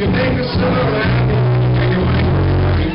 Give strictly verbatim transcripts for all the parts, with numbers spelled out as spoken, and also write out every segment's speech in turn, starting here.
you make us so happy, and you make us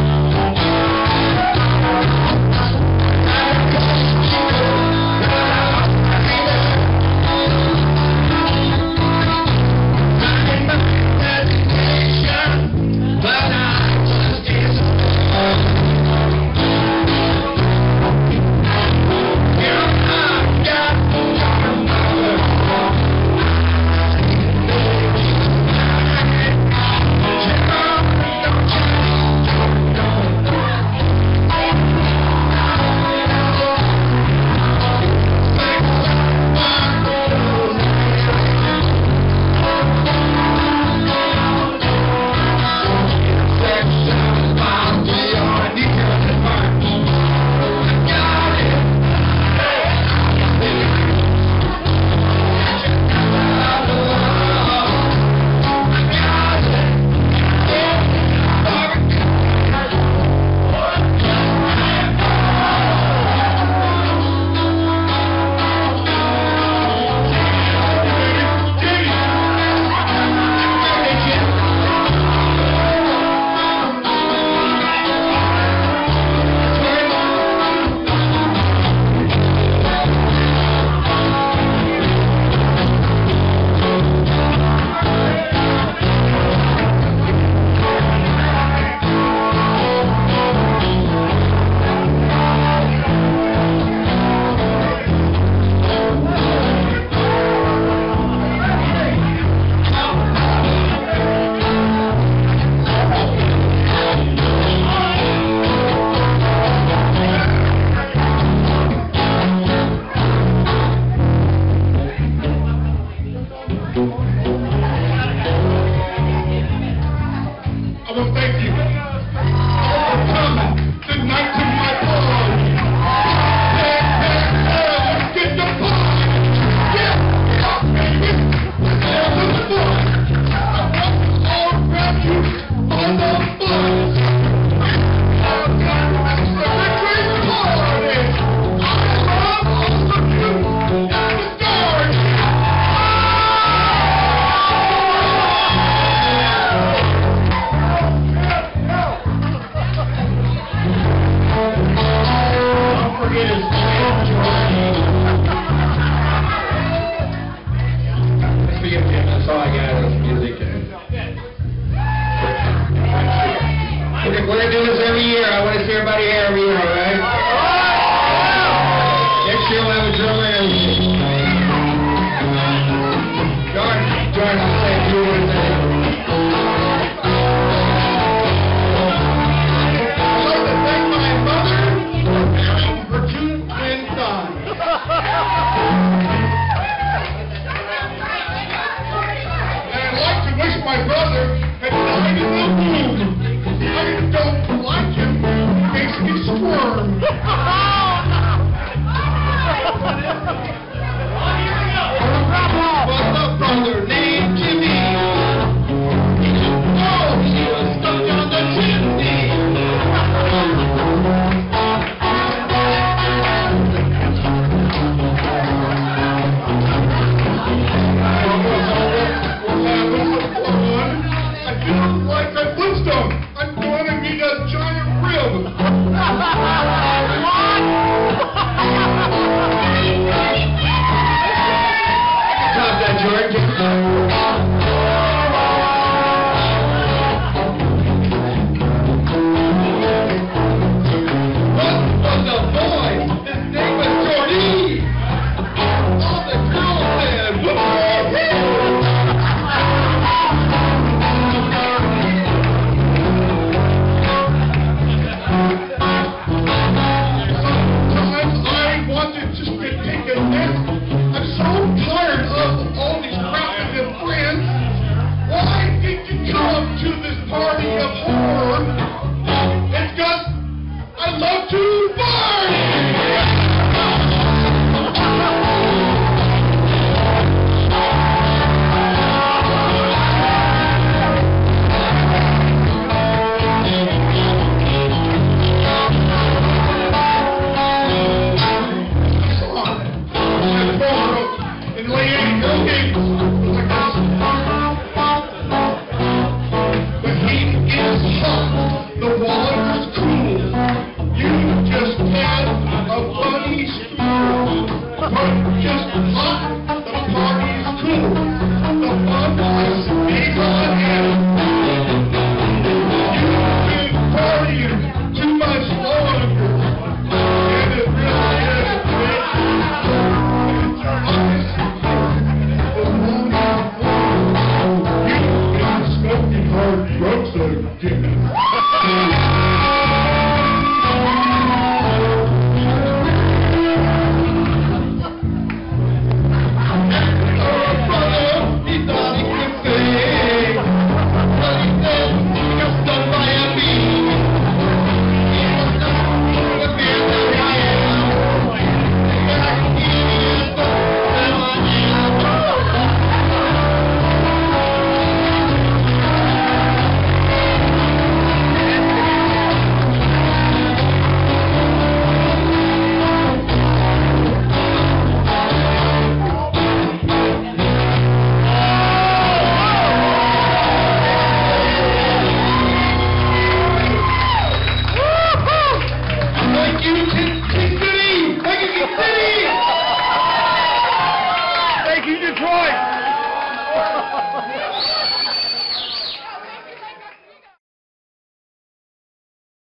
I want to thank you for coming tonight to my party. Hey, hey, hey, let's get the party. Get up, baby. There's the fun. I want all around you on the bus. I've got a celebratory party. I love all of you and the stars. That's all I got is music. We're going to do this every year. I want to see everybody here every year, all right? Next year we'll have a drummer and everything. George, George, I'll say a few words there. I'd like to thank my mother for bearing her two twin sons. Wish my brother had died in the womb. I don't like him. It makes me squirm. What's up, brother?